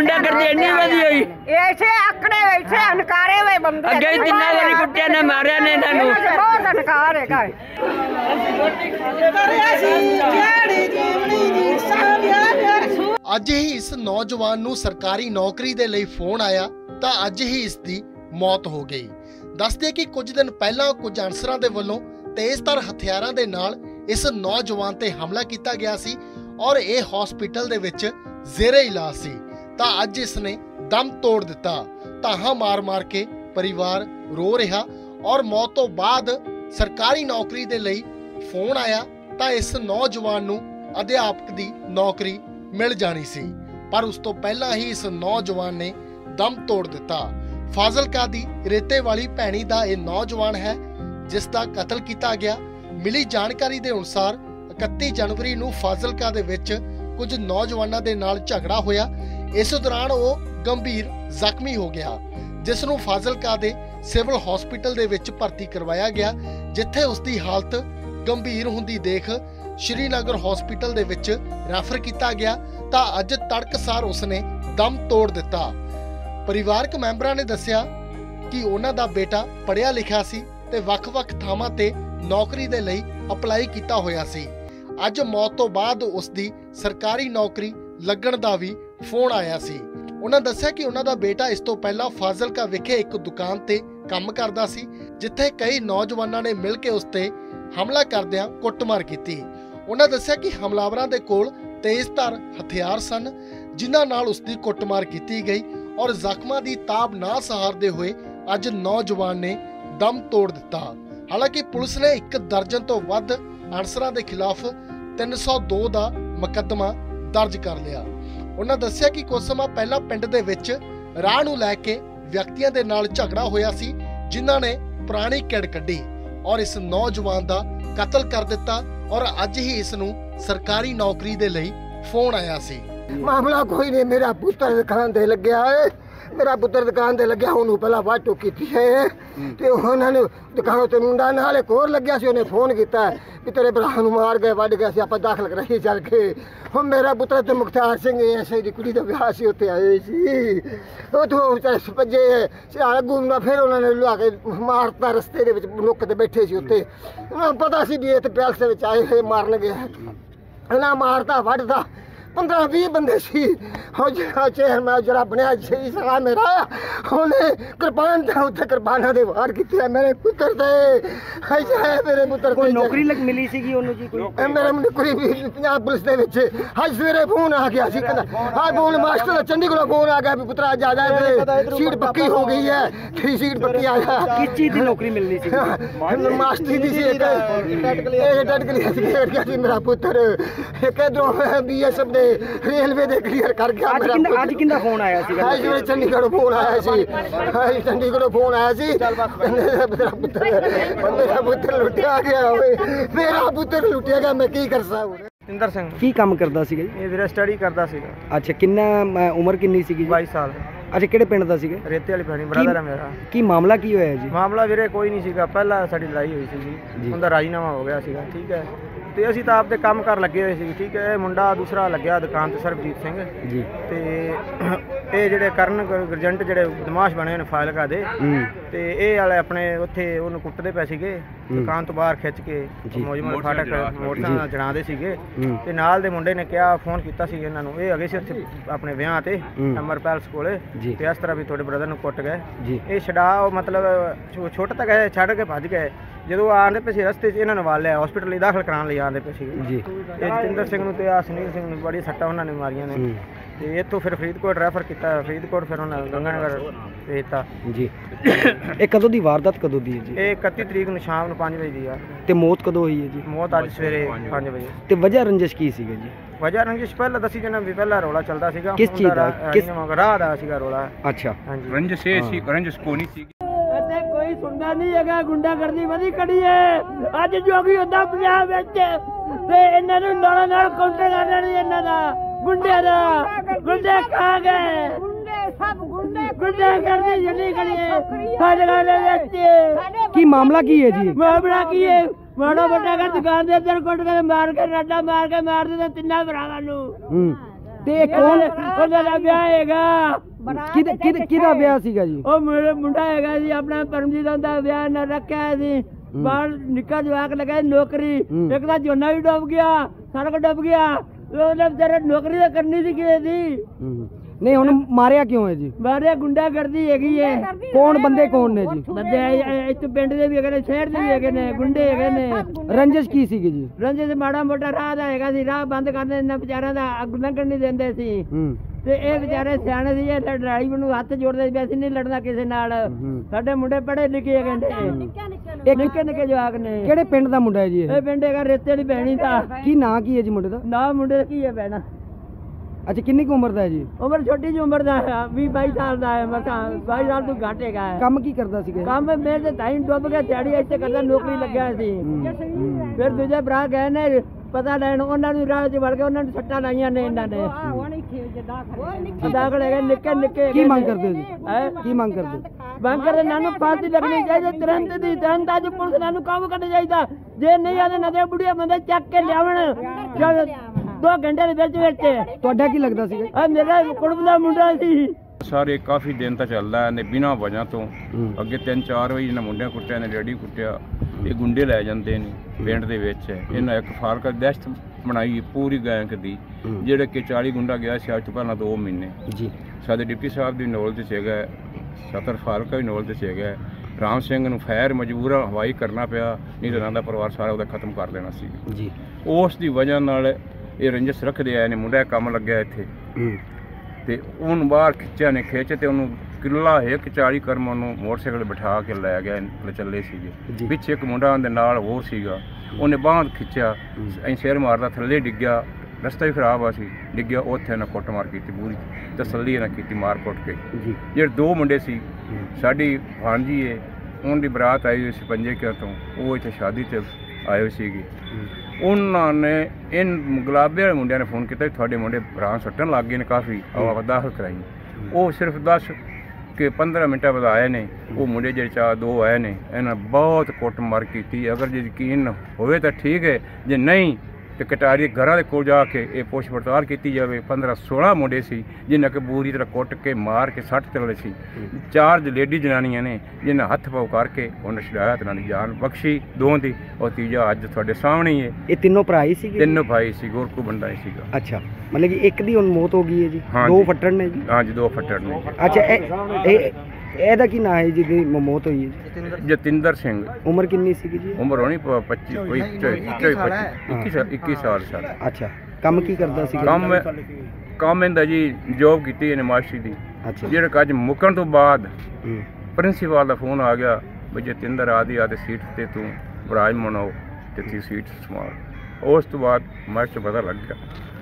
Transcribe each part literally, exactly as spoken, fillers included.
गुंडागर्दी इन्नी वधी होई ऐसे आकड़े ऐसे अनकारे हुए बंदे अगे जिन्ना वारी कुत्तियां ने मारिया ने इन्हां नूं बहुत अनकार है का ਅੱਜ ਹੀ ਇਸ ਨੌਜਵਾਨ ਨੂੰ ਸਰਕਾਰੀ ਨੌਕਰੀ ਦੇ ਲਈ ਫੋਨ ਆਇਆ ਤਾਂ ਅੱਜ ਹੀ ਇਸ ਦੀ ਮੌਤ ਹੋ ਗਈ। ਦੱਸਦੇ ਕਿ ਕੁਝ ਦਿਨ ਪਹਿਲਾਂ ਕੁਝ ਅਨਸਰਾਂ ਦੇ ਵੱਲੋਂ ਤੇਜ਼ਧਾਰ ਹਥਿਆਰਾਂ ਦੇ ਨਾਲ ਇਸ ਨੌਜਵਾਨ ਤੇ ਹਮਲਾ ਕੀਤਾ ਗਿਆ ਸੀ ਔਰ ਇਹ ਹਸਪੀਟਲ ਦੇ ਵਿੱਚ ਜ਼ੇਰੇ ਇਲਾਜ ਸੀ ਤਾਂ ਅੱਜ ਇਸ ਨੇ ਦਮ ਤੋੜ ਦਿੱਤਾ। ਧਾਹਾਂ ਮਾਰ-ਮਾਰ ਕੇ ਪਰਿਵਾਰ ਰੋ ਰਿਹਾ ਔਰ ਮੌਤ ਤੋਂ ਬਾਅਦ ਸਰਕਾਰੀ ਨੌਕਰੀ ਦੇ ਲਈ ਫੋਨ ਆਇਆ ਤਾਂ ਇਸ ਨੌਜਵਾਨ ਨੂੰ ਅਧਿਆਪਕ ਦੀ ਨੌਕਰੀ ਮਿਲ ਜਾਣੀ ਸੀ ਪਰ ਉਸ ਤੋਂ ਪਹਿਲਾਂ ਹੀ ਇਸ ਨੌਜਵਾਨ ਨੇ ਦਮ ਤੋੜ ਦਿੱਤਾ। ਫਾਜ਼ਿਲਕਾ ਦੀ ਰੇਤੇ ਵਾਲੀ ਭੈਣੀ ਦਾ ਇਹ ਨੌਜਵਾਨ ਹੈ ਜਿਸ ਦਾ ਕਤਲ ਕੀਤਾ ਗਿਆ। ਮਿਲੀ ਜਾਣਕਾਰੀ ਦੇ ਅਨੁਸਾਰ ਇਕੱਤੀ ਜਨਵਰੀ ਨੂੰ ਫਾਜ਼ਿਲਕਾ ਦੇ ਵਿੱਚ ਕੁਝ ਨੌਜਵਾਨਾਂ ਦੇ ਨਾਲ ਝਗੜਾ ਹੋਇਆ। ਇਸ ਦੌਰਾਨ ਉਹ ਗੰਭੀਰ ਜ਼ਖਮੀ ਹੋ ਗਿਆ ਜਿਸ ਨੂੰ ਫਾਜ਼ਿਲਕਾ ਦੇ ਸਿਵਲ ਹਸਪੀਟਲ ਦੇ ਵਿੱਚ ਭਰਤੀ ਕਰਵਾਇਆ ਗਿਆ ਜਿੱਥੇ ਉਸ ਦੀ ਹਾਲਤ ਗੰਭੀਰ ਹੁੰਦੀ ਦੇਖ ਸ਼੍ਰੀਨਗਰ ਹਸਪੀਟਲ ਦੇ ਵਿੱਚ ਰੈਫਰ ਕੀਤਾ ਗਿਆ ਤਾਂ ਅੱਜ ਤੜਕਸਾਰ ਉਸਨੇ ਦਮ ਤੋੜ ਦਿੱਤਾ। ਪਰਿਵਾਰਕ ਮੈਂਬਰਾਂ ਨੇ ਦੱਸਿਆ ਕਿ ਉਹਨਾਂ ਦਾ ਬੇਟਾ ਪੜ੍ਹਿਆ ਲਿਖਿਆ ਸੀ ਤੇ ਵੱਖ-ਵੱਖ ਥਾਵਾਂ ਤੇ ਨੌਕਰੀ ਦੇ ਲਈ ਅਪਲਾਈ ਕੀਤਾ ਹੋਇਆ ਸੀ। ਅੱਜ ਮੌਤ ਤੋਂ ਬਾਅਦ ਉਸ ਦੀ ਸਰਕਾਰੀ ਨੌਕਰੀ ਲੱਗਣ ਦਾ ਵੀ ਫੋਨ ਆਇਆ ਸੀ। ਉਹਨਾਂ ਦੱਸਿਆ ਕਿ ਉਹਨਾਂ ਦਾ ਬੇਟਾ ਇਸ ਤੋਂ ਪਹਿਲਾਂ ਫਾਜ਼ਿਲਕਾ ਵਿਖੇ ਇੱਕ ਦੁਕਾਨ ਤੇ ਕੰਮ ਕਰਦਾ ਸੀ ਜਿੱਥੇ ਕਈ ਨੌਜਵਾਨਾਂ ਨੇ ਮਿਲ ਕੇ ਉਸ ਤੇ ਹਮਲਾ ਕਰਦਿਆਂ ਕੁੱਟਮਾਰ ਕੀਤੀ। ਉਹਨਾਂ ਦੱਸਿਆ ਕਿ ਹਮਲਾਵਰਾਂ ਦੇ ਕੋਲ ਤੇਜ਼ਧਾਰ ਹਥਿਆਰ ਸਨ ਜਿਨ੍ਹਾਂ ਨਾਲ ਉਸ ਦੀ ਕੁੱਟਮਾਰ ਕੀਤੀ ਗਈ ਔਰ ਜ਼ਖਮਾਂ ਦੀ ਤਾਬ ਨਾ ਸਹਾਰਦੇ ਹੋਏ ਅੱਜ ਨੌਜਵਾਨ ਨੇ ਦਮ ਤੋੜ ਦਿੱਤਾ। ਹਾਲਾਂਕਿ ਪੁਲਿਸ ਨੇ ਇੱਕ ਦਰਜਨ ਤੋਂ ਵੱਧ ਅਨਸਰਾਂ ਦੇ ਖਿਲਾਫ ਤਿੰਨ ਸੌ ਦੋ ਦਾ ਮੁਕੱਦਮਾ ਦਰਜ ਕਰ ਲਿਆ। ਉਹਨਾਂ ਦੱਸਿਆ ਕਿ ਕੁਝ ਸਮਾਂ ਪਹਿਲਾਂ ਪਿੰਡ ਦੇ ਵਿੱਚ ਰਾਹ ਨੂੰ ਲੈ ਕੇ ਵਿਅਕਤੀਆਂ ਦੇ ਨਾਲ ਝਗੜਾ ਹੋਇਆ ਸੀ ਜਿਨ੍ਹਾਂ ਨੇ ਪੁਰਾਣੀ ਕਿੜ ਕੱਢੀ ਔਰ ਇਸ ਨੌਜਵਾਨ ਦਾ ਕਤਲ ਕਰ ਦਿੱਤਾ ਔਰ ਅੱਜ ਹੀ ਇਸ ਨੂੰ ਸਰਕਾਰੀ ਨੌਕਰੀ ਦੇ ਲਈ ਫੋਨ ਆਇਆ ਸੀ। ਮਾਮਲਾ ਕੋਈ ਨਹੀਂ, ਮੇਰਾ ਪੁੱਤਰ ਦੁਕਾਨ ਤੇ ਲੱਗਿਆ ਹੈ ਮੇਰਾ ਪੁੱਤਰ ਦੁਕਾਨ ਤੇ ਲੱਗਿਆ ਉਹਨੂੰ ਪਹਿਲਾਂ ਵਾਟੋ ਕੀਤੀ ਹੈ ਤੇ ਉਹਨਾਂ ਨੇ ਦੁਕਾਨ ਤੇ ਮੁੰਡਾ ਨਾਲ ਇੱਕ ਹੋਰ ਲੱਗਿਆ ਸੀ ਉਹਨੇ ਫੋਨ ਕੀਤਾ ਕਿ ਤੇਰੇ ਭਰਾ ਨੂੰ ਮਾਰ ਗਏ ਵੱਢ ਗਏ ਸੀ ਆਪਾਂ ਦਾਖਲ ਕਰਾਈਏ ਚੱਲ ਕੇ। ਹੁਣ ਮੇਰਾ ਪੁੱਤਰ ਤੇ ਮੁਖਤਾਰ ਸਿੰਘ ਐਸੇ ਦੀ ਕੁੜੀ ਦਾ ਵਿਆਹ ਸੀ ਉੱਥੇ ਆਏ ਸੀ ਉੱਥੋਂ ਵਿਚਾਰੇ ਭੱਜੇ ਅੱਗੂ ਨਾ ਫਿਰ ਉਹਨਾਂ ਨੇ ਲਿਆ ਕੇ ਮਾਰਤਾ ਰਸਤੇ ਦੇ ਵਿੱਚ ਨੁੱਕ ਤੇ ਬੈਠੇ ਸੀ ਉੱਥੇ ਉਹਨਾਂ ਨੂੰ ਪਤਾ ਸੀ ਵੀ ਇਹ ਤੇ ਪੈਲਸ ਦੇ ਵਿੱਚ ਆਏ ਹੋਏ ਮਾਰਨਗੇ ਇਹਨਾਂ ਮਾਰਤਾ ਵੱਢਦਾ पंद्रह भी बंदे सी ਜਿਹੜਾ ਚੇਅਰਮੈਨ ਜਿਹੜਾ ਬਣਿਆ ਸੀ ਸਗਾ ਮੇਰਾ ਉਹਨੇ ਕਿਰਪਾਨ ਤੇ ਉੱਤੇ ਕਿਰਪਾਨਾਂ ਦੇ ਵਾਰ ਕੀਤੇ ਮੇਰੇ ਪੁੱਤਰ ਤੇ ਹਾਏ ਮੇਰੇ ਪੁੱਤਰ ਕੋਈ ਨੌਕਰੀ ਲੱਗ ਮਿਲੀ ਸੀਗੀ ਉਹਨੂੰ ਜੀ ਕੋਈ ਮੇਰੇ ਮੁੰਡੇ ਕੋਈ ਪੰਜਾਬ ਪੁਲਿਸ ਦੇ ਵਿੱਚ ਅੱਜ ਸਵੇਰੇ ਫੋਨ ਆ ਗਿਆ ਸੀ ਕਹਿੰਦਾ ਹਾਂ ਫੋਨ ਮਾਸਟਰ ਦਾ ਚੰਡੀਗੜ੍ਹੋਂ ਫੋਨ ਆ ਗਿਆ ਵੀ ਪੁੱਤਰਾ ਜਾ ਜਾ ਸੀਟ ਪੱਕੀ ਹੋ ਗਈ ਹੈ ਤੇਰੀ ਸੀਟ ਪੱਕੀ ਆ ਜਾ ਕਿਸ ਚੀਜ਼ ਦੀ ਨੌਕਰੀ ਮਿਲਣੀ ਸੀ ਮਾਸਟਰੀ ਦੀ ਸੀ ਇੱਕ ਇਹ ਡਟ ਕਲੀਅਰ ਸੀ ਸੀ ਮੇਰਾ ਪੁੱਤਰ ਇੱਕ ਇਧਰੋਂ ਬੀ ਐਸ ਐਫ रेलवे दे क्लियर कर गया आज किंदा आज किंदा फोन आया सी आज मेरे चंडीगढ़ फोन आया सी आज चंडीगढ़ फोन आया सी मेरा पुत्र मेरा पुत्र लुटिया गया ओए मेरा पुत्र लुटिया गया मैं की कर सकदा। इंदर सिंह की काम करदा सीगा जी? ये वीरा स्टडी करदा सीगा। अच्छा किन्ना उम्र किन्नी सीगी? बाईस साल। अच्छा किहड़े पिंड दा सीगा? रेते वाली भैणी ब्रदर है मेरा। की मामला की होया जी? मामला वीरे कोई नहीं सीगा पहला साडी लड़ाई हुई सी जी उनदा राजीनामा हो गया सीगा ठीक है ਤੇ ਅਸੀਂ ਤਾਂ ਆਪਦੇ ਕੰਮ ਕਰ ਲੱਗੇ ਹੋਏ ਸੀ ਠੀਕ ਹੈ। ਮੁੰਡਾ ਦੂਸਰਾ ਲੱਗਿਆ ਦੁਕਾਨ ਤੇ ਸਰਬਜੀਤ ਸਿੰਘ ਜੀ ਤੇ ਇਹ ਜਿਹੜੇ ਕਰਨ ਗਰਜੰਟ ਜਿਹੜੇ ਬਦਮਾਸ਼ ਬਣੇ ਨੇ ਫਾਜ਼ਿਲਕਾ ਦੇ ਤੇ ਇਹ ਵਾਲੇ ਆਪਣੇ ਉੱਥੇ ਉਹਨੂੰ ਕੁੱਟਦੇ ਪਏ ਸੀਗੇ ਦੁਕਾਨ ਤੋਂ ਬਾਹਰ ਖਿੱਚ ਕੇ ਮੌਜੂਦ ਫਾਟਕ ਮੋਟਰਸਾਈਕਲ ਚੜਾਉਂਦੇ ਸੀਗੇ ਤੇ ਨਾਲ ਦੇ ਮੁੰਡੇ ਨੇ ਕਿਹਾ ਫੋਨ ਕੀਤਾ ਸੀ ਇਹਨਾਂ ਨੂੰ ਇਹ ਅਗੇ ਸੀ ਉੱਥੇ ਆਪਣੇ ਵਿਆਹ ਤੇ ਅਮਰ ਪੈਲਸ ਕੋਲੇ ਤੇ ਇਸ ਤਰ੍ਹਾਂ ਵੀ ਤੁਹਾਡੇ ਬ੍ਰਦਰ ਨੂੰ ਕੁੱਟ ਗਏ ਇਹ ਛਡਾ ਮਤਲਬ ਛੁੱਟ ਤੱਕ ਗਏ ਛੱਡ ਕੇ ਭੱਜ ਗਏ ਜਦੋਂ ਆਉਂਦੇ ਪਏ ਸੀ ਰਸਤੇ 'ਚ ਇਹਨਾਂ ਨੂੰ ਵਾਲ ਲਿਆ ਹਸਪੀਟਲ ਲਈ ਦਾਖਲ ਕਰਾਉਣ ਲਈ ਆਉਂਦੇ ਪਏ ਸੀਗੇ ਜੀ। ਇਹ ਜਤਿੰਦਰ ਸਿੰਘ ਨੂੰ ਤੇ ਆ ਸੁਨੀਲ ਸਿੰਘ ਨੂੰ ਬੜੀ ਸੱਟਾਂ ਉਹਨਾਂ ਨੇ ਮਾਰੀਆਂ ਨੇ ਤੇ ਇੱਥੋਂ ਫਿਰ ਫਰੀਦਕੋਟ ਰੈਫਰ ਕੀਤਾ ਫਰੀਦਕੋਟ ਫਿਰ ਉਹਨਾਂ ਗੰਗਾਨਗਰ ਭੇਜਤਾ ਜੀ। ਇਹ ਕਦੋਂ ਦੀ ਵਾਰਦਾਤ ਕਦੋਂ ਦੀ ਹੈ ਜੀ? ਇਹ ਇਕੱਤੀ ਤਰੀਕ ਨੂੰ ਸ਼ਾਮ ਨੂੰ ਪੰਜ ਵਜੇ ਦੀ ਆ ਤੇ ਮੌਤ ਕਦੋਂ ਹੋਈ ਹੈ ਜੀ? ਮੌਤ ਅੱਜ ਸਵੇਰੇ ਪੰਜ ਵਜੇ। ਤੇ ਵਜ੍ਹਾ ਰੰਜਿਸ਼ ਕੀ ਸੀਗਾ ਜੀ? ਵਜ੍ਹਾ ਰੰਜਿਸ਼ ਪਹਿਲਾਂ ਦੱਸੀ ਜਨਾ ਵੀ ਪਹਿਲਾਂ ਰੌਲਾ ਚੱਲਦਾ ਸੀਗਾ ਕਿਸ ਚੀਜ਼ ਦਾ ਕਿਸ ਰਾਹ ਦਾ ਸੀਗਾ ਰੌਲਾ। ਅੱਛਾ ਹਾਂਜੀ ਰੰਜਿਸ਼ ਇਹ ਸੀ ਰੰਜਿਸ਼ ਕੋਣੀ ਸੀ ਇੱਥੇ ਕੋਈ ਸੁਣਦਾ ਨਹੀਂ ਹੈਗਾ ਗੁੰਡਾਗਰਦੀ ਵਧੀ ਖੜੀ ਹੈ ਅੱਜ ਜੋਗੀ ਹੁੰਦਾ ਪੰਜਾਬ ਵਿੱਚ ਤੇ ਇਹਨਾਂ ਨੂੰ ਨਾਲ ਨਾਲ ਕਾਊਂਟਰ ਕਰਨਾ ਨਹੀਂ ਇਹਨਾਂ ਦਾ ਗੁੰਡਿਆਂ ਦਾ ਗੁੰਡੇ ਖਾ ਗਏ सब गुंडे गुंडे करदी जल्दी करिए फाजगा दे ਵਿੱਚ ਕੀ ਮਾਮਲਾ ਕੀ ਹੈ ਜੀ? ਮਾਮਲਾ ਕੀ ਹੈ ਮਾੜਾ ਵੱਡਾ ਕਰ ਦੁਕਾਨ ਦੇ ਅੰਦਰ ਕੁੱਟ ਕੇ ਮਾਰ ਕੇ ਰਾਡਾ ਮਾਰ ਕੇ ਮਾਰ ਦਿੱਤਾ ਤਿੰਨਾਂ ਭਰਾਵਾਂ ਨੂੰ ਹੂੰ ਤੇ ਇਹ ਕੌਣ ਉਹਨਾਂ ਦਾ ਵਿਆਹ ਹੈਗਾ ਕਿਹਦਾ ਕਿਹਦਾ ਕਿਹਦਾ ਵਿਆਹ ਸੀਗਾ ਜੀ? ਉਹ ਮੇਰਾ ਮੁੰਡਾ ਹੈਗਾ ਜੀ ਆਪਣਾ ਪਰਮਜੀਤ ਦਾ ਵਿਆਹ ਨਾ ਰੱਖਿਆ ਸੀ ਬਾਹਰ ਨਿੱਕਾ ਜਵਾਕ ਲਗਾ ਨੌਕਰੀ ਇੱਕ ਤਾਂ ਝੋਨਾ ਵੀ ਡੁੱਬ ਗਿਆ ਸਾਰਾ ਕੁਝ ਡੁੱਬ ਗਿਆ ਉਹਨੇ ਵਿਚਾਰੇ ਨੌਕਰੀ ਤਾਂ ਕਰਨੀ ਸੀ ਕਿਸੇ ਦੀ ਨਹੀਂ ਹੁਣ ਮਾਰਿਆ ਕਿਉਂ ਹੈ ਜੀ? ਬਾਰੇ ਗੁੰਡਾਗਰਦੀ ਹੈਗੀ ਹੈ ਕੌਣ ਬੰਦੇ ਕੌਣ ਨੇ ਜੀ? ਬੰਦੇ ਇੱਥੇ ਪਿੰਡ ਦੇ ਵੀ ਹੈਗੇ ਨੇ ਸ਼ਹਿਰ ਦੇ ਵੀ ਹੈਗੇ ਨੇ ਗੁੰਡੇ ਹੈਗੇ ਨੇ। ਰੰਜਿਸ਼ ਕੀ ਸੀਗੀ ਜੀ? ਰੰਜੇ ਤੇ ਮਾੜਾ ਮੋਟਾ ਰਾਹ ਦਾ ਹੈਗਾ ਸੀ ਰਾਹ ਬੰਦ ਕਰਦੇ ਇਹਨਾਂ ਵਿਚਾਰਿਆਂ ਦਾ ਅੱਗ ਲੰਘਣ ਨਹੀਂ ਦਿੰਦੇ ਸੀ ਹੂੰ ਤੇ ਇਹ ਵਿਚਾਰੇ ਸਿਆਣੇ ਸੀ ਇਹ ਲੜਾਈ ਨੂੰ ਹੱਥ ਜੋੜਦੇ ਸੀ ਅਸੀਂ ਨਹੀਂ ਲੜਨਾ ਕਿਸੇ ਨਾਲ ਸਾਡੇ ਮੁੰਡੇ ਪੜ੍ਹੇ ਲਿਖੇ ਹੈਗੇ ਨੇ ਇਹ ਨਿੱਕੇ ਨਿੱਕੇ ਜਵਾਕ ਨੇ। ਕਿਹੜੇ ਪਿੰਡ ਦਾ ਮੁੰਡਾ ਹੈ ਜੀ ਇਹ? ਇਹ ਪਿੰਡ ਹੈਗਾ ਰੇਤੇ ਵਾਲੀ ਭੈਣੀ ਦਾ। ਕੀ ਨਾਂ ਕੀ ਹੈ ਜੀ ਮੁੰਡੇ ਦਾ? ਨਾ ਮੁੰਡੇ ਦਾ ਕੀ ਹੈ ਭੈਣਾ? ਅੱਛਾ ਕਿੰਨੀ ਕੁ ਉਮਰ ਦਾ ਹੈ ਜੀ? ਉਮਰ ਛੋਟੀ ਜਿਹੀ ਉਮਰ ਦਾ ਹੈ ਵੀਹ ਬਾਈ ਸਾਲ ਦਾ ਹੈ ਮਸਾਂ ਬਾਈ ਸਾਲ ਤੋਂ ਘੱਟ ਹੈਗਾ ਹੈ। ਕੰਮ ਕੀ ਕਰਦਾ ਸੀਗਾ? ਕੰਮ ਮੇਰੇ ਤੇ ਤਾਈ ਡੁੱਬ ਗਿਆ ਦਿਹਾੜੀ ਇੱਥੇ ਕਰਦਾ ਨੌਕਰੀ ਲੱਗਿਆ ਸੀ ਫਿਰ ਦੂਜੇ ਭਰਾ ਗਏ ਨੇ ਪਤਾ ਲੈਣ ਉਹਨਾਂ ਨੂੰ ਰਾਹ 'ਚ ਵੜ ਕੇ ਉਹਨਾਂ ਨੂੰ ਸੱਟਾਂ ਲਾਈਆਂ ਨੇ ਇਹਨਾਂ ਨੇ ਦਾਖਲ ਹੈਗੇ ਨਿੱਕੇ ਨਿੱਕੇ। ਕੀ ਮੰਗ ਕਰਦੇ ਹੋ ਜੀ? ਹੈਂ? ਕੀ ਮੰਗ ਕਰਦੇ ਹੋ? ਬੰਦ ਕਰਦੇ ਇਹਨਾਂ ਨੂੰ ਫਾਂਸੀ ਲੱਗਣੀ ਚਾਹੀਦੀ ਤੁਰੰਤ ਦੀ ਤੁਰੰਤ ਅੱਜ ਪੁਲਿਸ ਇਹਨਾਂ ਨੂੰ ਕਾਬੂ ਕਰਨਾ ਚਾਹੀਦਾ ਜੇ ਨਹੀਂ ਆਦੇ ਨਦੇ ਬੁੜੀਆਂ ਬੰਦੇ ਚੱਕ ਕੇ ਲਿਆਵਣ ਦੋ ਘੰਟੇ ਦੇ ਵਿੱਚ ਵਿੱਚ। ਤੁਹਾਡਾ ਕੀ ਲੱਗਦਾ ਸੀਗਾ? ਆ ਮੇਰਾ ਕੁੜਮ ਦਾ ਮੁੰਡਾ ਸੀ। ਸਾਰੇ ਕਾਫੀ ਦਿਨ ਤਾਂ ਚੱਲਦਾ ਨੇ ਬਿਨਾਂ ਵਜ੍ਹਾ ਤੋਂ ਅੱਗੇ ਤਿੰਨ ਚਾਰ ਵਜੇ ਇਹਨਾਂ ਮੁੰਡਿਆਂ ਕੁੱਟਿਆ ਨੇ ਲੇਡੀ ਕੁੱਟਿਆ ਇਹ ਗੁੰਡੇ ਲੈ ਜਾਂਦੇ ਨੇ ਪਿੰਡ ਦੇ ਵਿੱਚ ਇਹਨਾਂ ਇੱਕ ਫਾਰਕਾ ਦਹਿਸ਼ਤ ਬਣਾਈ ਪੂਰੀ ਗੈਂਗ ਦੀ ਜਿਹੜੇ ਕਿ ਚਾਲੀ ਗੁੰਡਾ ਗਿਆ ਸੀ ਅੱਜ ਤੋਂ ਪਹਿਲਾਂ ਦੋ ਮਹੀਨੇ ਜੀ। ਸਾਡੇ ਡਿਪਟੀ ਸਾਹਿਬ ਦੀ ਨੌਲੇਜ 'ਚ ਹੈਗਾ ਸਤਰ ਫਾਰਕਾ ਵੀ ਨੌਲੇਜ 'ਚ ਹੈਗਾ ਰਾਮ ਸਿੰਘ ਨੂੰ ਫੈਰ ਮਜਬੂਰਾ ਹਵਾਈ ਕਰਨਾ ਪਿਆ ਨਹੀਂ ਤਾਂ ਇਹਨਾਂ ਦਾ ਪਰਿਵਾਰ ਸਾਰਾ ਉਹਦਾ ਖਤਮ ਕਰ ਦੇਣਾ ਸੀ ਜੀ। ਉਸ ਦੀ ਵਜ੍ਹਾ ਨਾਲ ਇਹ ਰੰਜਸ ਰੱਖਦੇ ਆਏ ਨੇ ਮੁੰਡਾ ਕੰਮ ਲੱਗਿਆ ਇੱਥੇ ਤੇ ਉਹਨੂੰ ਬਾਹਰ ਖਿੱਚਿਆ ਨੇ ਖਿੱਚ ਤੇ ਉਹਨੂੰ ਕਿੱਲਾ ਇੱਕ ਚਾਲੀ ਕਰਮ ਉਹਨੂੰ ਮੋਟਰਸਾਈਕਲ ਬਿਠਾ ਕੇ ਲੈ ਗਿਆ ਚੱਲੇ ਸੀਗੇ ਪਿੱਛੇ ਇੱਕ ਮੁੰਡਾ ਉਹਦੇ ਨਾਲ ਹੋਰ ਸੀਗਾ ਉਹਨੇ ਬਾਂਹ ਖਿੱਚਿਆ ਐਂ ਸਿਰ ਮਾਰਦਾ ਥੱਲੇ ਡਿੱਗਿਆ ਰਸਤਾ ਵੀ ਖਰਾਬ ਆ ਸੀ ਡਿੱਗਿਆ ਉੱਥੇ ਨਾ ਕੁੱਟਮਾਰ ਕੀਤੀ ਪੂਰੀ ਤਸੱਲੀ ਨਾ ਕੀਤੀ ਮਾਰ ਕੁੱਟ ਕੇ ਜਿਹੜੇ ਦੋ ਮੁੰਡੇ ਸੀ ਸਾਡੀ ਭਾਂਜੀ ਏ ਉਹਨਾਂ ਦੀ ਬਰਾਤ ਆਈ ਹੋਈ ਸੀ ਪੰਜੇ ਕਿਉਂ ਤੋਂ ਉਹ ਇੱਥੇ ਸ਼ਾਦੀ 'ਤੇ ਆਏ ਹੋਏ ਸੀਗੇ ਉਹਨਾਂ ਨੇ ਇਨ ਗੁਲਾਬੇ ਵਾਲੇ ਮੁੰਡਿਆਂ ਨੇ ਫੋਨ ਕੀਤਾ ਤੁਹਾਡੇ ਮੁੰਡੇ ਭਰਾ ਸੱਟਣ ਲੱਗ ਗਏ ਨੇ ਕਾਫੀ ਆਵਾ ਦਾਖਲ ਕਰਾਈ ਉਹ ਸਿਰਫ ਦਸ ਕਿ ਪੰਦਰਾਂ ਮਿੰਟਾਂ ਬਾਅਦ ਆਏ ਨੇ ਉਹ ਮੁੰਡੇ ਜਿਹੜੇ ਚਾਰ ਦੋ ਆਏ ਨੇ ਇਹਨਾਂ ਬਹੁਤ ਕੁੱਟਮਾਰ ਕੀਤੀ ਅਗਰ ਜੇ ਯਕੀਨ ਹੋਵੇ ਤਾਂ ਠੀਕ ਹੈ ਜੇ ਨਹੀਂ ਤੇ ਕਟਾਰੀ ਘਰਾਂ ਦੇ ਕੋਲ ਜਾ ਕੇ ਇਹ ਪੁੱਛ ਪੜਤਾਲ ਕੀਤੀ ਜਾਵੇ ਪੰਦਰਾਂ ਸੋਲਾਂ ਮੁੰਡੇ ਸੀ ਜਿਨ੍ਹਾਂ ਕਿ ਬੂਰੀ ਤਰ੍ਹਾਂ ਕੁੱਟ ਕੇ ਮਾਰ ਕੇ ਸੱਟ ਚੱਲੇ ਸੀ ਚਾਰ ਲੇਡੀ ਜਨਾਨੀਆਂ ਨੇ ਜਿਨ੍ਹਾਂ ਹੱਥ ਪਾਉ ਕਰਕੇ ਉਹਨਾਂ ਛਡਾਇਆ ਤੇ ਨਾਲ ਜਾਨ ਬਖਸ਼ੀ ਦੋ ਦੀ ਉਹ ਤੀਜਾ ਅੱਜ ਤੁਹਾਡੇ ਸਾਹਮਣੇ ਹੀ ਹੈ। ਇਹ ਤਿੰਨੋਂ ਭਰਾ ਹੀ ਸੀਗੇ? ਤਿੰਨੋਂ ਭਾਈ ਸੀ ਗੋਰਖੂ ਬੰਦਾ ਹੀ ਸੀਗਾ। ਅੱਛਾ ਮਤਲਬ ਕਿ ਇੱਕ ਦੀ ਹੁਣ ਮੌਤ ਹੋ ਗਈ ਹੈ ਜੀ ਹਾਂ ਦੋ ਜੀ। ਫੱਟੜ ਨੇ ਜੀ? ਹਾਂ ਜੀ ਦੋ ਫੱਟੜ ਨੇ। ਅੱਛਾ ਇਹ ਇਹ ਇਹਦਾ ਕੀ ਨਾਂ ਹੈ ਜਿਹਦੀ ਮੌਤ ਹੋਈ ਹੈ ਜੀ? ਜਤਿੰਦਰ ਸਿੰਘ। ਉਮਰ ਕਿੰਨੀ ਸੀਗੀ ਜੀ? ਉਮਰ ਹੋਣੀ ਪੱਚੀ ਕੋਈ ਇੱਕੀ ਸਾਲ ਸਾਲ। ਅੱਛਾ ਕੰਮ ਕੀ ਕਰਦਾ ਸੀ? ਕੰਮ ਕੰਮ ਇਹਦਾ ਜੀ ਜੋਬ ਕੀਤੀ ਇਹਨੇ ਮਾਸਟਰੀ ਦੀ। ਅੱਛਾ ਜਿਹੜੇ ਕਿ ਅੱਜ ਮੁੱਕਣ ਤੋਂ ਬਾਅਦ ਪ੍ਰਿੰਸੀਪਲ ਦਾ ਫੋਨ ਆ ਗਿਆ ਵੀ ਜਤਿੰਦਰ ਆਦੀ ਆ ਤੇ ਸੀਟ ਤੇ ਤੂੰ ਬਰਾਜ ਮਨਾਓ ਤੇ ਤੀ ਸੀਟ ਸੰਭਾਲ। ਉਸ ਤੋਂ ਬਾਅਦ ਮਾਸਟਰ ਪਤਾ ਲੱਗ ਗਿਆ।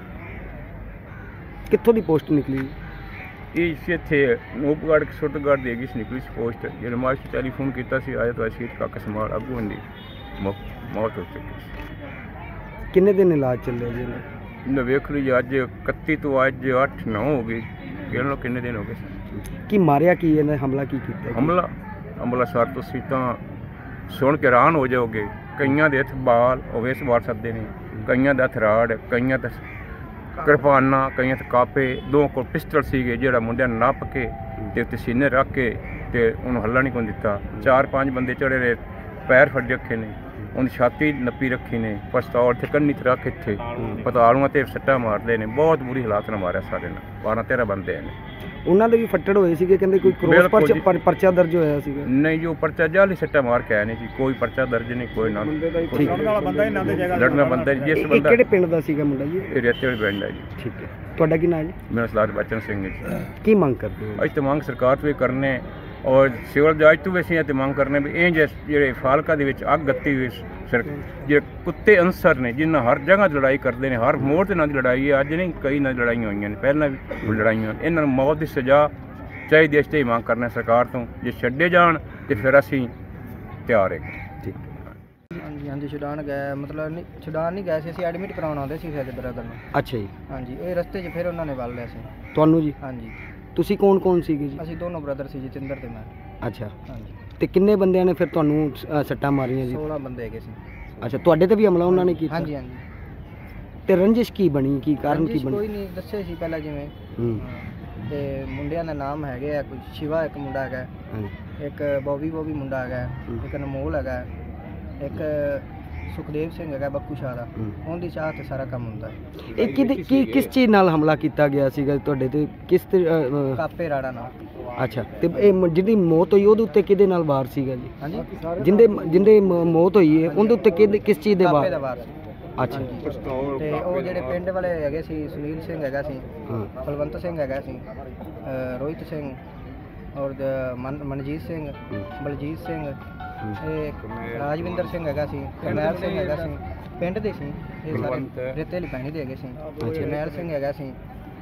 ਕਿੱਥੋਂ ਦੀ ਪੋਸਟ ਨਿਕਲੀ? ਇਹ ਸੀ ਇੱਥੇ ਨੂਪਗੜ੍ਹ ਸੁਰਤਗੜ੍ਹ ਦੀ ਹੈਗੀ ਸੀ ਨਿਕਲੀ ਸੀ ਪੋਸਟ ਜਿਹੜੇ ਮਾਸਟਰ ਟੈਲੀਫੋਨ ਕੀਤਾ ਸੀ ਆਇਆ ਤਾਂ ਸੀਟ ਕੱਕ ਸੰਭਾਲ ਅੱਗੋਂ ਹੁੰਦੀ ਮੌਤ ਹੋ ਚੁੱਕੀ ਸੀ। ਕਿੰਨੇ ਦਿਨ ਇਲਾਜ ਚੱਲਿਆ ਜੀ? ਨਾ ਵੇਖ ਲਈ ਅੱਜ ਇਕੱਤੀ ਤੋਂ ਅੱਜ ਅੱਠ ਨੌ ਹੋ ਗਈ ਕਹਿ ਲਓ ਕਿੰਨੇ ਦਿਨ ਹੋ ਗਏ ਸੀ। ਕੀ ਮਾਰਿਆ ਕੀ ਇਹਨੇ ਹਮਲਾ ਕੀ ਕੀਤਾ? ਹਮਲਾ ਹਮਲਾ ਸਰ ਤੁਸੀਂ ਤਾਂ ਸੁਣ ਕੇ ਹੈਰਾਨ ਹੋ ਜਾਓਗੇ ਕਈਆਂ ਦੇ ਹੱਥ ਬਾਲ ਹੋਵੇ ਸਵਾਰ ਸਕਦੇ ਨੇ ਕਈਆਂ ਦਾ ਹਥਿਆਰ ਕਈਆਂ ਦਾ ਕਿਰਪਾਨਾਂ ਕਈਆਂ ਤੇ ਕਾਪੇ ਦੋ ਕੋਲ ਪਿਸਟਲ ਸੀਗੇ ਜਿਹੜਾ ਮੁੰਡਿਆਂ ਨੂੰ ਨੱਪ ਕੇ ਤੇ ਉੱਤੇ ਸੀਨੇ ਰੱਖ ਕੇ ਤੇ ਉਹਨੂੰ ਹੱਲਾ ਨਹੀਂ ਕੋਈ ਦਿੱਤਾ। ਚਾਰ ਪੰਜ ਬੰਦੇ ਚੜੇ ਰਹੇ ਪੈਰ ਫੜ ਰੱਖੇ ਨੇ ਉਹਦੀ ਛਾਤੀ ਨੱਪੀ ਰੱਖੀ ਨੇ ਪਸਤੌਲ ਤੇ ਕੰਨੀ ਤੇ ਰੱਖ ਇੱਥੇ ਪਤਾਲੂਆਂ ਤੇ ਸੱਟਾਂ ਮਾਰਦੇ ਨੇ ਬਹੁਤ ਬੁਰੀ ਹਾਲਾਤ ਨਾਲ ਮਾਰਿਆ ਸਾਡੇ ਨਾਲ ਬਾਰਾਂ ਤੇਰਾਂ ਬੰਦੇ ਨੇ। ਉਹਨਾਂ ਦੇ ਵੀ ਫੱਟੜ ਹੋਏ ਸੀਗੇ ਕਹਿੰਦੇ ਕੋਈ ਕ੍ਰੋਸ ਪਰਚਾ ਪਰ- ਪਰਚਾ ਦਰਜ ਹੋਇਆ ਸੀਗਾ? ਨਹੀਂ ਜੋ ਪਰਚਾ ਜਾਲੀ ਸੱਟਾ ਮਾਰ ਕੇ ਆਇਆ ਨਹੀਂ ਜੀ ਕੋਈ ਪਰਚਾ ਦਰਜ ਨਹੀਂ ਕੋਈ ਨਾ ਲੜਨਾ ਬੰਦਾ ਹੀ ਜਿਸ ਇਹ ਬੰਦਾ ਕਿਹੜੇ ਪਿੰਡ ਦਾ ਸੀਗਾ ਮੁੰਡਾ ਜੀ? ਇਹ ਰੇਤੇ ਵਾਲੇ ਪਿੰਡ ਹੈ ਜੀ। ਠੀਕ ਹੈ ਤੁਹਾਡਾ ਕੀ ਨਾਮ ਜੀ? ਮੇਰਾ ਸਰਦਾਰ ਬਚਨ ਸਿੰਘ ਹੈ ਜੀ। ਕੀ ਮੰਗ ਕਰਦੇ ਹੋ? ਅੱਜ ਤਾਂ ਮੰਗ ਸਰਕਾਰ ਤੋਂ ਵੀ ਕਰਨੇ ਔਰ ਸਿਵਲ ਜੱਜ ਤੋਂ ਵੀ ਅਸੀਂ ਤੇ ਮੰਗ ਕਰਨੇ ਵੀ ਇਹ ਜਿਹੜੇ ਫਾਲਕਾ ਦੇ ਵਿੱਚ ਅੱਗ ਗੱਤੀ ਹੋਈ ਸਰ ਜਿਹੜੇ ਕੁੱਤੇ ਅਨਸਰ ਨੇ ਜਿਨ੍ਹਾਂ ਹਰ ਜਗ੍ਹਾ ਲੜਾਈ ਕਰਦੇ ਨੇ ਹਰ ਮੋੜ ਤੇ ਨਾਲ ਲੜਾਈ ਹੈ ਅੱਜ ਨਹੀਂ ਕਈ ਨਾਲ ਲੜਾਈਆਂ ਹੋਈਆਂ ਨੇ ਪਹਿਲਾਂ ਵੀ ਲੜਾਈਆਂ ਇਹਨਾਂ ਨੂੰ ਮੌਤ ਦੀ ਸਜ਼ਾ ਚਾਹੀਦੀ ਇਸ ਤੇ ਮੰਗ ਕਰਨਾ ਸਰਕਾਰ ਤੋਂ ਜੇ ਛੱਡੇ ਜਾਣ ਤੇ ਫਿਰ ਅਸੀਂ ਤਿਆਰ ਹੈ। ਠੀਕ ਹਾਂਜੀ ਹਾਂਜੀ ਛੁਡਾਉਣ ਗਏ ਮਤਲਬ ਨਹੀਂ ਛੁਡਾਉਣ ਨਹੀਂ ਗਏ ਸੀ ਅਸੀਂ ਐਡਮਿਟ ਕਰਾਉਣ ਆਉਂਦੇ ਸੀ ਸਾਡੇ ਬ੍ਰਦਰ ਨੂੰ। ਅੱਛਾ ਜੀ ਹਾਂਜੀ ਇਹ ਰਸਤੇ 'ਚ ਫਿਰ ਉਹਨਾਂ ਨੇ ਵੱਲ ਲਿਆ ਸੀ ਤੁਹਾਨੂੰ ਜੀ? ਹਾਂਜੀ ਤੁਸੀਂ ਕੌਣ ਕੌਣ ਸੀਗੇ ਜੀ? ਅਸੀਂ ਦੋਨੋਂ ਬ੍ਰਦਰ ਸੀ ਜਤਿੰਦਰ ਤੇ ਮੈਂ। ਅੱਛਾ ਹਾਂਜੀ ਤੇ ਕਿੰਨੇ ਬੰਦਿਆਂ ਨੇ ਫਿਰ ਤੁਹਾਨੂੰ ਅ, ਸੱਟਾਂ ਮਾਰੀਆਂ ਜੀ? ਸੋਲਾਂ ਬੰਦੇ ਹੈਗੇ ਸੀ। ਅੱਛਾ ਤੁਹਾਡੇ ਤੇ ਵੀ ਹਮਲਾ ਉਹਨਾਂ ਨੇ ਕੀਤਾ? ਹਾਂਜੀ ਹਾਂਜੀ ਤੇ ਰੰਜਿਸ਼ ਕੀ ਬਣੀ, ਕੀ ਕਾਰਨ ਕੀ ਰੰਜਿਸ਼ ਬਣੀ? ਕੋਈ ਨਹੀਂ ਦੱਸੇ ਸੀ ਪਹਿਲਾਂ ਜਿਵੇਂ ਹੂੰ ਤੇ ਮੁੰਡਿਆਂ ਦਾ ਨਾਮ ਹੈਗੇ ਆ, ਕੋਈ ਸ਼ਿਵਾ ਇੱਕ ਮੁੰਡਾ ਹੈਗਾ, ਹਾਂਜੀ ਇੱਕ ਬੋਬੀ ਬੋਬੀ ਮੁੰਡਾ ਹੈਗਾ, ਇੱਕ ਅਨਮੋਲ ਹੈਗਾ, ਇੱਕ ਸੁਖਦੇਵ ਸਿੰਘ ਹੈਗਾ ਬੱਕੂ ਸ਼ਾਹ ਦਾ। ਹੂੰ। ਉਹਦੀ ਚਾਹ ਤੇ ਸਾਰਾ ਕੰਮ ਹੁੰਦਾ ਹੈ। ਇਹ ਕਿਹਦੇ ਕੀ ਕਿਸ ਚੀਜ਼ ਨਾਲ ਹਮਲਾ ਕੀਤਾ ਗਿਆ ਸੀਗਾ ਤੁਹਾਡੇ ਤੇ? ਕਿਸ ਤੇ ਅ, ਅ, ਕਾਪੇ ਰਾੜਾ ਨਾਲ। ਅੱਛਾ ਤੇ ਇਹ ਮ- ਜਿਹਦੀ ਮੌਤ ਹੋਈ ਉਹਦੇ ਉੱਤੇ ਕਿਹਦੇ ਨਾਲ ਵਾਰ ਸੀਗਾ ਜੀ? ਹਾਂਜੀ ਜਿੰਦੇ ਜਿੰਦੇ ਮ- ਮੌਤ ਹੋਈ ਹੈ ਉਹਦੇ ਉੱਤੇ ਕਿਹਦੇ ਕਿਸ ਚੀਜ਼ ਦੇ ਕਾਪੇ ਦਾ ਵਾਰ? ਵਾਰ ਸੀ। ਅੱਛਾ ਤੇ ਉਹ ਜਿਹੜੇ ਪਿੰਡ ਵਾਲੇ ਹੈਗੇ ਸੀ, ਸੁਨੀਲ ਸਿੰਘ ਹੈਗਾ ਸੀ, ਹਾਂ ਬਲਵੰਤ ਸਿੰਘ ਹੈਗਾ ਸੀ, ਅ, ਰੋਹਿਤ ਸਿੰਘ ਔਰ ਦ- ਮਨ- ਮਨਜੀਤ ਸਿੰਘ, ਬਲਜੀਤ ਸਿੰਘ, ਇਹ ਰਾਜਵਿੰਦਰ ਸਿੰਘ ਹੈਗਾ ਸੀ, ਕਰਨੈਲ ਸਿੰਘ ਹੈਗਾ ਸੀ, ਪਿੰਡ ਦੇ ਸੀ ਇਹ ਸਾਰੇ, ਰੇਤੇ ਵਾਲੀ ਪਾਣੀ ਦੇ ਹੈਗੇ ਸੀ। ਕਰਨੈਲ ਸਿੰਘ ਹੈਗਾ ਸੀ,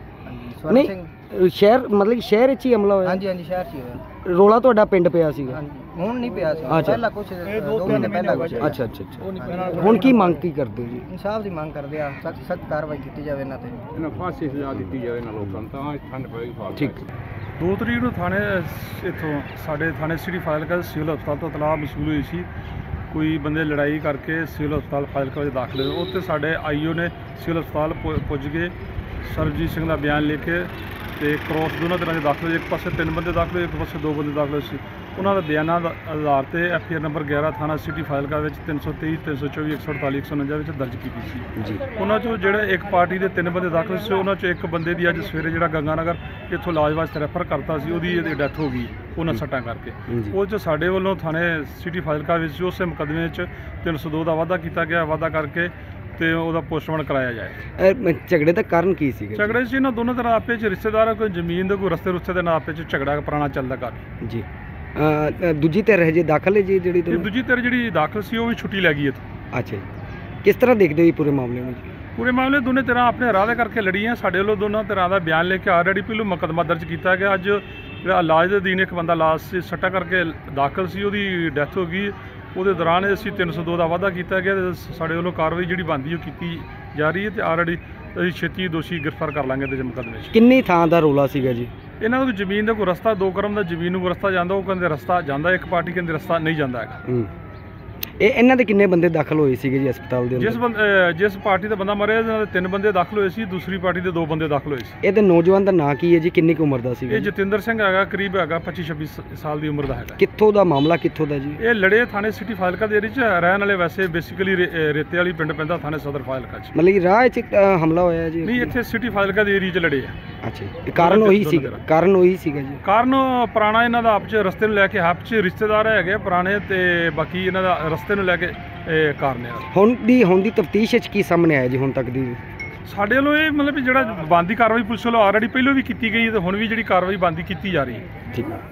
ਸਵਰਨ ਨਹੀਂ ਸਿੰਘ। ਅ, ਸ਼ਹਿਰ ਮਤਲਬ ਸ਼ਹਿਰ ਵਿੱਚ ਹੀ ਹਮਲਾ ਹੋਇਆ? ਹਾਂਜੀ ਹਾਂਜੀ ਸ਼ਹਿਰ 'ਚ ਹੀ ਹੋਇਆ। ਰੋਲਾ ਤੁਹਾਡਾ ਪਿੰਡ ਪਿਆ ਸੀਗਾ? ਹਾਂਜੀ ਹੁਣ ਨਹੀਂ ਪਿਆ ਸੀ, ਅੱਛਾ। ਪਹਿਲਾਂ ਕੁਝ ਦੋ ਮਹੀਨੇ ਪਹਿਲਾਂ ਕੁਝ ਅੱਛਾ ਅੱਛਾ ਅੱਛਾ ਹੁਣ ਕੀ ਮੰਗ ਕੀ ਕਰਦੇ ਹੋ ਜੀ? ਇਨਸਾਫ ਦੀ ਮੰਗ ਕਰਦੇ ਆ, ਸਖਤ ਸਖਤ ਕਾਰਵਾਈ ਕੀਤੀ ਜਾਵੇ ਇਹਨਾਂ ਤੇ। ਇਹਨਾਂ ਫਾਂਸੀ ਸਜ਼ਾ ਦਿੱਤੀ ਜਾਵੇ ਇਹਨਾਂ ਲੋਕਾਂ ਨੂੰ, ਤਾਂ ਠੰਡ ਪਏਗੀ ਫਾਲਤੂ। ਠੀਕ ਦੋ ਤਰੀਕ ਨੂੰ ਥਾਣੇ ਇੱਥੋਂ ਸਾਡੇ ਥਾਣੇ ਸਿਟੀ ਫਾਜ਼ਿਲਕਾ ਸਿਵਲ ਹਸਪਤਾਲ ਤੋਂ ਇਤਲਾਹ ਮਸੂਲ ਹੋਈ ਸੀ, ਕੋਈ ਬੰਦੇ ਲੜਾਈ ਕਰਕੇ ਸਿਵਲ ਹਸਪਤਾਲ ਫਾਜ਼ਿਲਕਾ ਵਿੱਚ ਦਾਖਲ ਹੋਏ। ਉੱਥੇ ਸਾਡੇ ਆਈਓ ਨੇ ਸਿਵਲ ਹਸਪਤਾਲ ਪੁ- ਪੁੱਜ ਕੇ ਸਰਬਜੀਤ ਸਿੰਘ ਦਾ ਬਿਆਨ ਲਿਖ ਕੇ ਤੇ ਕ੍ਰੋਸ ਦੋਨਾਂ ਤਰ੍ਹਾਂ ਦੇ ਦਾਖਲ ਹੋਏ। ਇੱਕ ਪਾਸੇ ਤਿੰਨ ਬੰਦੇ ਦਾਖਲ ਹੋਏ, ਇੱਕ ਪਾਸੇ ਦੋ ਬੰਦੇ ਦਾਖਲ ਹੋਏ ਸੀ। ਉਹਨਾਂ ਦਾ ਬਿਆਨਾਂ ਦਾ ਆਧਾਰ ਤੇ ਐਫ ਆਈ ਆਰ ਨੰਬਰ ਗਿਆਰਾਂ ਥਾਣਾ ਸਿਟੀ ਫਾਜ਼ਿਲਕਾ ਵਿੱਚ ਤਿੰਨ ਸੌ ਤੇਈ, ਤਿੰਨ ਸੌ ਚੌਵੀ, ਇੱਕ ਸੌ ਅੜਤਾਲੀ, ਇੱਕ ਸੌ ਉਣੰਜਾ ਵਿੱਚ ਦਰਜ ਕੀਤੀ ਸੀ। ਜੀ ਉਹਨਾਂ 'ਚੋਂ ਜਿਹੜੇ ਇੱਕ ਪਾਰਟੀ ਦੇ ਤਿੰਨ ਬੰਦੇ ਦਾਖਲ ਸੀ, ਉਹਨਾਂ 'ਚੋਂ ਇੱਕ ਬੰਦੇ ਦੀ ਅੱਜ ਸਵੇਰੇ ਜਿਹੜਾ ਗੰਗਾਨਗਰ ਇੱਥੋਂ ਇਲਾਜ ਵਾਸਤੇ ਰੈਫਰ ਕਰਤਾ ਸੀ, ਉਹਦੀ ਇਹਦੀ ਡੈਥ ਹੋ ਗਈ ਉਹਨਾਂ ਸੱਟਾਂ ਕਰਕੇ। ਜੀ। ਉਹ 'ਚ ਸਾਡੇ ਵੱਲੋਂ ਥਾਣੇ ਸਿਟੀ ਫਾਜ਼ਿਲਕਾ ਵਿੱਚ ਉਸੇ ਮੁਕੱਦਮੇ 'ਚ ਤਿੰਨ ਸੌ ਦੋ ਦਾ ਵਾਅਦਾ ਕੀਤਾ ਗਿਆ, ਵਾਅਦਾ ਕਰਕੇ ਤੇ ਉਹਦਾ ਪੋਸਟਮਾਰਟਮ ਕਰਾਇਆ ਜਾਏ। ਇਹ ਝਗੜੇ ਦਾ ਕਾਰਨ ਕੀ ਸੀਗਾ ਜੀ? ਝਗੜੇ 'ਚ ਇਹਨਾਂ ਦੋਨੋਂ ਤਰ੍ਹਾਂ ਆਪੇ 'ਚ ਰਿਸ਼ਤੇਦਾਰ, ਕੋਈ ਜ਼ਮੀਨ ਦੇ ਕੋਈ ਰਸਤੇ ਰੁਸਤੇ ਦੇ ਨਾਲ ਆਪੇ 'ਚ ਝਗੜਾ ਪੁਰਾਣਾ ਚੱਲਦਾ ਕਰ। ਜੀ ਅ, ਅ, ਦੂਜੀ ਧਿਰ ਹਜੇ ਦਾਖਲ ਹੈ ਜੀ ਜਿਹੜੀ ਤੇ ਤੁਹਾਨੂੰ? ਦੂਜੀ ਧਿਰ ਜਿਹੜੀ ਦਾਖਲ ਸੀ ਉਹ ਵੀ ਛੁੱਟੀ ਲੈ ਗਈ ਇੱਥੋਂ। ਅੱਛਾ ਜੀ, ਕਿਸ ਤਰ੍ਹਾਂ ਦੇਖਦੇ ਹੋ ਜੀ ਪੂਰੇ ਮਾਮਲੇ ਨੂੰ ਜੀ? ਪੂਰੇ ਮਾਮਲੇ ਦੋਨੇ ਤਰ੍ਹਾਂ ਆਪਣੇ ਰਾਹ ਦੇ ਕਰਕੇ ਲੜੀਆਂ। ਸਾਡੇ ਵੱਲੋਂ ਦੋਨੋਂ ਤਰ੍ਹਾਂ ਦਾ ਬਿਆਨ ਲੈ ਕੇ ਆਲਰੇਡੀ ਪਹਿਲੋਂ ਮੁਕੱਦਮਾ ਦਰਜ ਕੀਤਾ ਗਿਆ। ਅੱਜ ਜਿਹੜਾ ਇਲਾਜ ਦੇ ਅਧੀਨ ਇੱਕ ਬੰਦਾ ਲਾਸ਼ 'ਚ ਸੱਟਾਂ ਕਰਕੇ ਦਾਖਲ ਸੀ, ਉਹਦੀ ਡੈਥ ਹੋ ਗਈ। ਉਹਦੇ ਦੌਰਾਨ ਅਸੀਂ ਤਿੰਨ ਸੌ ਦੋ ਦਾ ਵਾਅਦਾ ਕੀਤਾ ਗਿਆ ਤੇ ਸਾਡੇ ਵੱਲੋਂ ਕਾਰਵਾਈ ਜਿਹੜੀ ਬਣਦੀ ਉਹ ਕੀਤੀ ਜਾ ਰਹੀ ਹੈ ਤੇ ਆਲਰੇਡੀ ਅਸੀਂ ਛੇਤੀ ਦੋਸ਼ੀ ਗ੍ਰਿਫਤਾਰ ਕਰ ਲਾਂਗੇ ਇਹਦੇ ਮੁਕੱਦਮੇ 'ਚ। ਕਿੰਨੀ ਥਾਂ ਦਾ ਰੋਲਾ ਸੀਗਾ ਜੀ? ਇਹਨਾਂ ਨੂੰ ਜ਼ਮੀਨ ਦਾ ਕੋਈ ਰਸਤਾ, ਦੋ ਕਰਮ ਦਾ ਜ਼ਮੀਨ ਨੂੰ ਕੋਈ ਰਸਤਾ ਜਾਂਦਾ, ਉਹ ਕਹਿੰਦੇ ਰਸਤਾ ਜਾਂਦਾ, ਇੱਕ ਪਾਰਟੀ ਕਹਿੰਦੇ ਰਸਤਾ ਨਹੀਂ ਜਾਂਦਾ ਹੈਗਾ। ਹੂੰ ਇਹ ਇਹਨਾਂ ਦੇ ਕਿੰਨੇ ਬੰਦੇ ਦਾਖਲ ਹੋਏ ਸੀਗੇ ਜੀ ਹਸਪਤਾਲ ਦੇ ਜਿਸ ਅੰਦਰ? ਬੰਦ ਅਹ ਜਿਸ ਪਾਰਟੀ ਦਾ ਬੰਦਾ ਮਰਿਆ ਇਹਨਾਂ ਦੇ ਤਿੰਨ ਬੰਦੇ ਦਾਖਲ ਹੋਏ ਸੀ, ਦੂਸਰੀ ਪਾਰਟੀ ਦੇ ਦੋ ਬੰਦੇ ਦਾਖਲ ਹੋਏ ਸੀ। ਇਹਦੇ ਨੌਜਵਾਨ ਦਾ ਨਾਂ ਕੀ ਹੈ ਜੀ? ਕਿੰਨੀ ਕੁ ਉਮਰ ਦਾ ਸੀਗਾ ਇਹ ਜੀ? ਜਤਿੰਦਰ ਸਿੰਘ ਹੈਗਾ, ਕਰੀਬ ਹੈਗਾ ਪੱਚੀ ਛੱਬੀ ਸ- ਸਾਲ ਦੀ ਉਮਰ ਦਾ ਹੈਗਾ। ਕਿੱਥੋਂ ਦਾ ਮਾਮਲਾ, ਕਿੱਥੋਂ ਦਾ ਜੀ? ਇਹ ਲੜੇ ਥਾਣੇ ਸਿਟੀ ਫਾਜ਼ਿਲਕਾ ਦੇ ਏਰੀਏ 'ਚ ਰਹਿਣ ਵਾਲੇ, ਵੈਸੇ ਬੇਸਿਕਲੀ ਰੇਤੇ ਵਾਲੀ ਪਿੰਡ ਪੈਂਦਾ ਥਾਣੇ ਸਦਰ ਫਾਜ਼ਿਲਕਾ 'ਚ। ਮਤਲਬ ਕਿ ਰਾਹ 'ਚ ਅ, ਹਮਲਾ ਹੋਇਆ ਜੀ? ਨਹੀਂ, ਇੱਥੇ ਸਿਟੀ ਫਾਜ਼ਿਲਕਾ ਦੇ ਏਰੀਏ 'ਚ ਲੜੇ ਆ। ਅੱਛਾ ਜੀ, ਇਹ ਕਾਰਨ ਉਹੀ ਦੋਨੋਂ ਸੀਗਾ? ਤਰ੍ਹਾਂ। ਕਾਰਨ ਉਹੀ ਸੀਗਾ ਜੀ? ਕਾਰਨ ਪੁਰਾਣਾ ਇਹਨਾਂ ਦਾ ਆਪਸ 'ਚ ਰਸਤੇ ਨੂੰ ਲੈ ਕੇ ਆਪਸ 'ਚ ਰਿਸ਼ਤੇਦਾਰ ਹੈਗੇ ਆ ਪੁਰਾਣੇ, ਤੇ ਬਾਕੀ ਇਹਨਾਂ ਦਾ ਰਸਤੇ ਨੂੰ ਲੈ ਕੇ ਇਹ ਕਾਰਨ ਹੈ। ਹੁਣ ਦੀ ਹੁਣ ਦੀ ਤਫਤੀਸ਼ ਵਿੱਚ ਕੀ ਸਾਹਮਣੇ ਆਇਆ ਜੀ ਹੁਣ ਤੱਕ ਦੀ? ਸਾਡੇ ਵੱਲੋਂ ਇਹ ਮਤਲਬ ਵੀ ਜਿਹੜਾ ਬਣਦੀ ਕਾਰਵਾਈ ਪੁਲਿਸ ਵੱਲੋਂ ਆਲਰੇਡੀ ਪਹਿਲਾਂ ਵੀ ਕੀਤੀ ਗਈ ਹੈ ਤੇ ਹੁਣ ਵੀ ਜਿਹੜੀ ਕਾਰਵਾਈ ਬਣਦੀ ਕੀਤੀ ਜਾ ਰਹੀ ਹੈ। ਠੀਕ